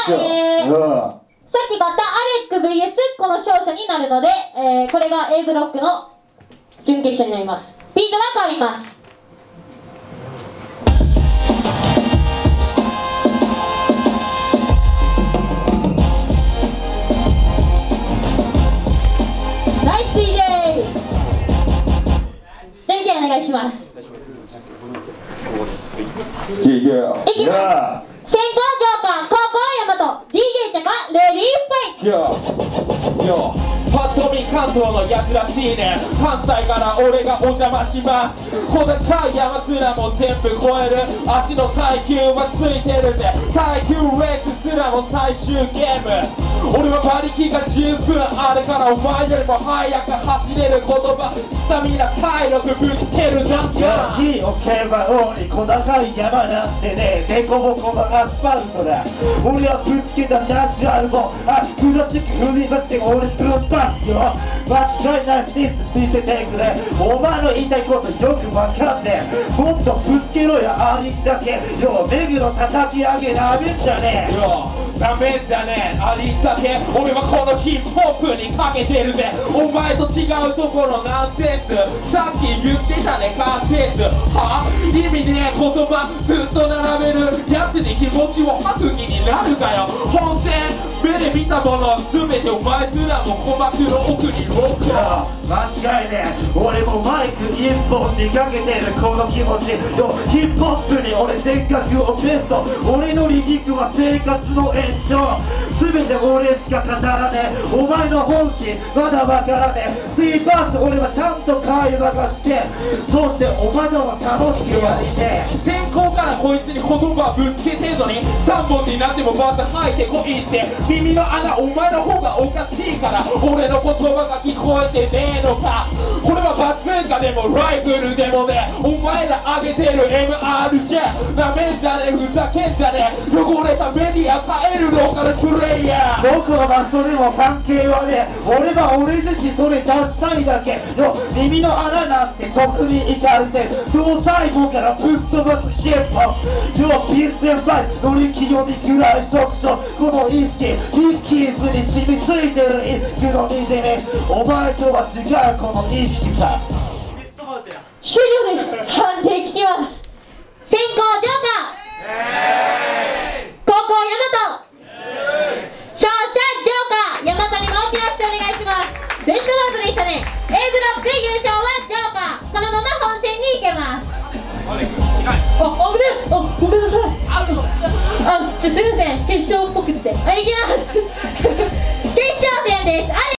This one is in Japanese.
さっき買ったアレック VS この勝者になるので、これが A ブロックの準決勝になります。ビートが変わります。ナイス DJ。 じゃんけんお願いします。いきます。先行ジョーカー、後攻ヤマト、 DJ チャカ、レディーファイト。 パッと見関東のやつらしいね。関西から俺がお邪魔します。小高い山すらも全部超える。足の耐久はついてるぜ。耐久レースすらも最終ゲーム。俺は馬力が十分あるからお前よりも速く走れる言葉、スタミナ体力ぶつけるだけ。 火をけば王に小高い山なんてね、デコボコのアスファルトだ。俺はぶつけたナチュラルもクロチック踏み出して俺ぶっ飛ばすよ。間違いないスティッツ見せてくれ。お前の言いたいことよくわかんねえ。もっとぶつけろよありだけよ。目黒叩き上げなめんじゃねえよ。ダメじゃねえありだけ。俺はこのヒップホップにかけてるぜ。お前と違うところナンセンス。さっき言ってたねカーチェイス。は意味ねえ言葉ずっと並べるやつに気持ちを吐く気になるかよ。本戦目で見たもの全てお前すらも鼓膜の奥にロックだ。 間違いねえ。俺もマイク一本にかけてるこの気持ちよ。ヒップホップに俺全額をベット。俺のリリックは生活の延長。全て俺しか語らねえ。お前の本心まだわからねえ。スリーバース俺はちゃんと会話がして、そしてお前のも楽しくやりてえ。 先行からこいつに言葉ぶつけてんのに3本になってもバース吐いてこいって。耳の穴お前の方がおかしいから俺の言葉が聞こえてねえのか。これはバツンカでもライフルでもね。お前ら上げてる MRJ なめんじゃねえふざけんじゃねえ。汚れたメディア変えるローカルプレイヤー。 どこの場所でも関係はねえ。俺は俺自身それ出したいだけよ。耳の穴なんて特にいかれてる。脳細胞からぶっ飛ばすヒップホップよ。ピース先輩乗り気読みくらい触手。この意識一気に染みついてるインクのにじみ。お前とは違うこの意識さ。 終了です。判定聞きます。先攻ジョーカー、後攻ヤマト。勝者ジョーカー。ヤマトにも大きな拍手お願いします。ベストバウトでしたね。 A ブロック優勝はジョーカー。このまま本戦に行けます。あ、危ねえ。あ、ごめんなさい。すいません、決勝っぽくって。いきます。